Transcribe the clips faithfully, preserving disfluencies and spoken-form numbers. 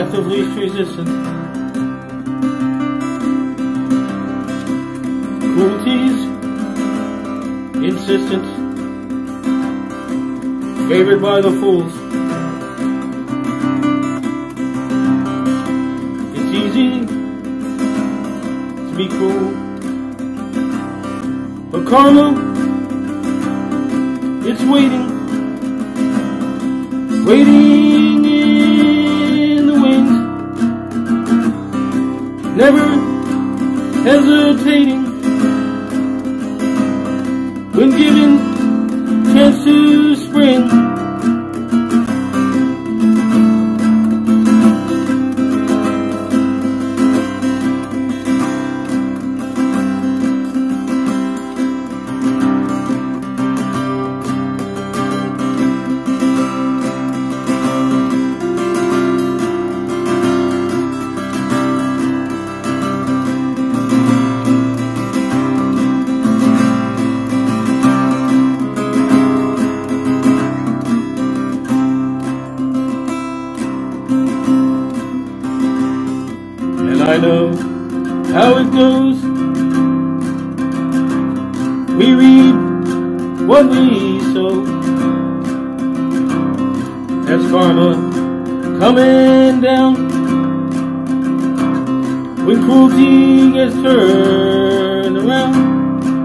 path of least resistance. Cruelty's insistent, favored by the fools. It's easy to be cruel, but karma, it's waiting, waiting in the wings, never hesitating when given chance to spring. I know how it goes. We reap what we sow. That's karma coming down when cruelty gets turned around.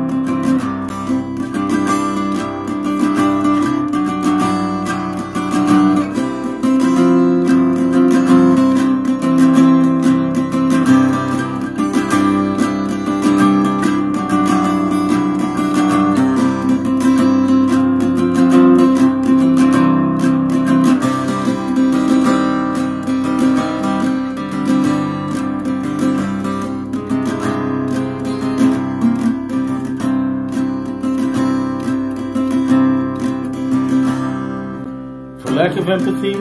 Lack of empathy,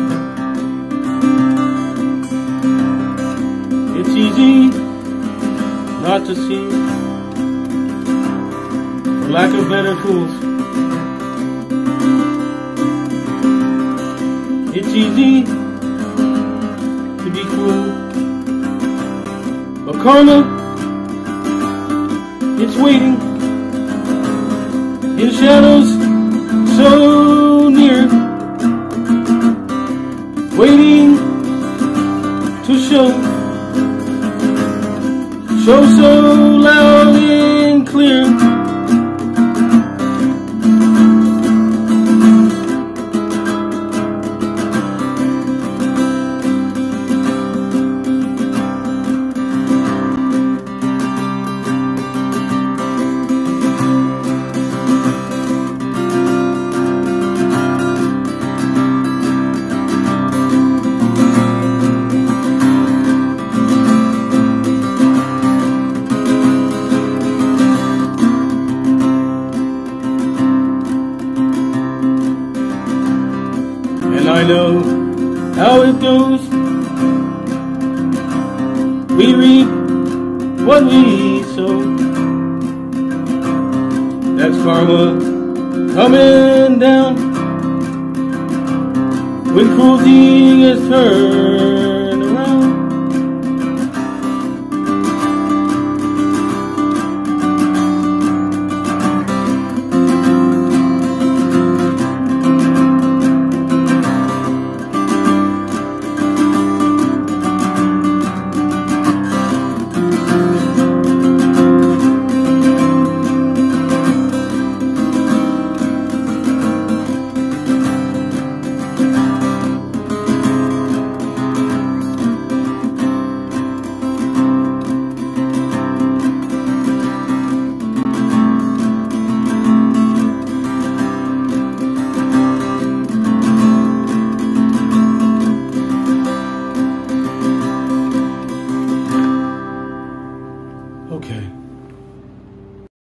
it's easy not to see. For lack of better tools, it's easy to be cruel, but karma, it's waiting in shadows so near, waiting to show, show so loud and clear. I know how it goes. We reap what we sow. That's karma coming down when cruelty is turned around. Okay.